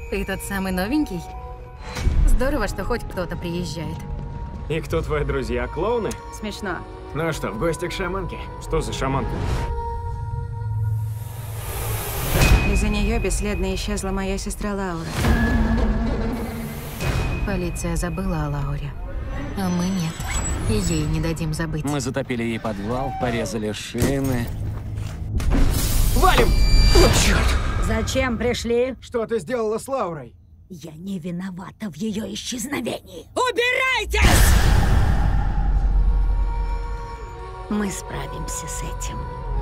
Ты тот самый новенький? Здорово, что хоть кто-то приезжает. И кто твои друзья, клоуны? Смешно. Ну что, в гости к шаманке? Что за шаманка? Из-за нее бесследно исчезла моя сестра Лаура. Полиция забыла о Лауре. А мы нет. И ей не дадим забыть. Мы затопили ей подвал, порезали шины. Валим! О, черт! Зачем пришли? Что ты сделала с Лаурой? Я не виновата в ее исчезновении. Убирайтесь! Мы справимся с этим.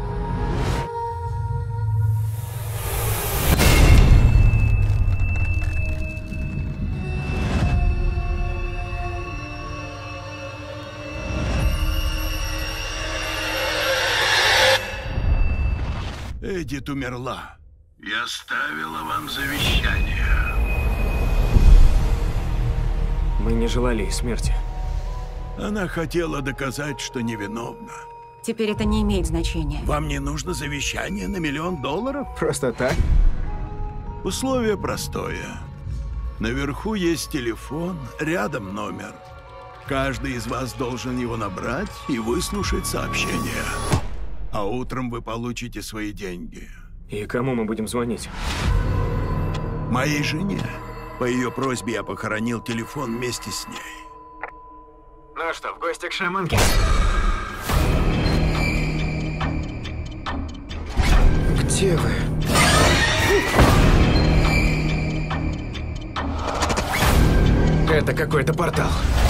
Эдит умерла. Я оставила вам завещание. Мы не желали ей смерти. Она хотела доказать, что невиновна. Теперь это не имеет значения. Вам не нужно завещание на $1 миллион? Просто так? Условие простое. Наверху есть телефон, рядом номер. Каждый из вас должен его набрать и выслушать сообщение. А утром вы получите свои деньги. И кому мы будем звонить? Моей жене. По ее просьбе я похоронил телефон вместе с ней. Ну что, в гости к шаманке? Где вы? Это какой-то портал.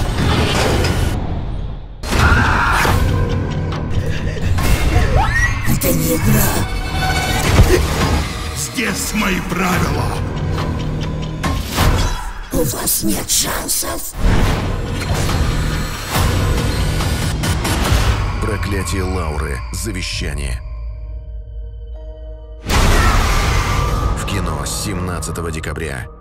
Это не игра. Здесь мои правила. У вас нет шансов. Проклятие Лауры. Завещание. В кино с 17 декабря.